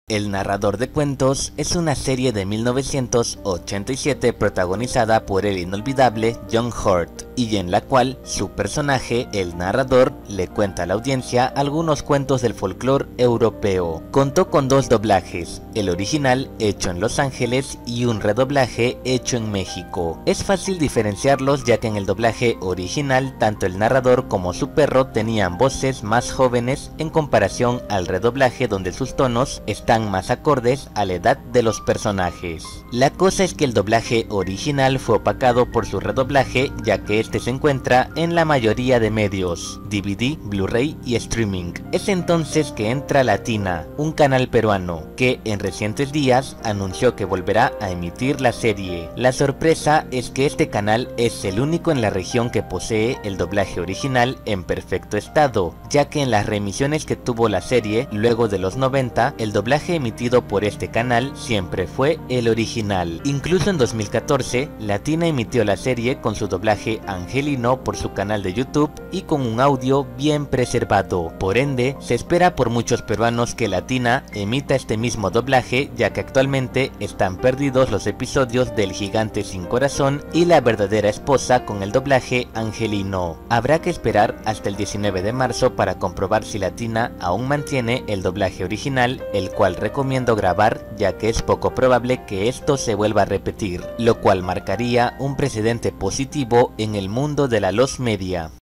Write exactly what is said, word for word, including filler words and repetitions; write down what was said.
El narrador de cuentos es una serie de mil novecientos ochenta y siete protagonizada por el inolvidable John Hurt y en la cual su personaje, el narrador, le cuenta a la audiencia algunos cuentos del folclore europeo. Contó con dos doblajes, el original hecho en Los Ángeles y un redoblaje hecho en México. Es fácil diferenciarlos ya que en el doblaje original tanto el narrador como su perro tenían voces más jóvenes en comparación al redoblaje donde sus tonos están más acordes a la edad de los personajes. La cosa es que el doblaje original fue opacado por su redoblaje ya que este se encuentra en la mayoría de medios, D V D, Blu-ray y streaming. Es entonces que entra Latina, un canal peruano, que en recientes días anunció que volverá a emitir la serie. La sorpresa es que este canal es el único en la región que posee el doblaje original en perfecto estado, ya que en las reemisiones que tuvo la serie luego de los noventa, el doblaje emitido por este canal siempre fue el original. Incluso en dos mil catorce, Latina emitió la serie con su doblaje angelino por su canal de YouTube y con un audio bien preservado. Por ende, se espera por muchos peruanos que Latina emita este mismo doblaje, ya que actualmente están perdidos los episodios del Gigante sin Corazón y La Verdadera Esposa con el doblaje angelino. Habrá que esperar hasta el diecinueve de marzo para comprobar si Latina aún mantiene el doblaje original, el cual recomiendo grabar ya que es poco probable que esto se vuelva a repetir, lo cual marcaría un precedente positivo en el mundo de la los media.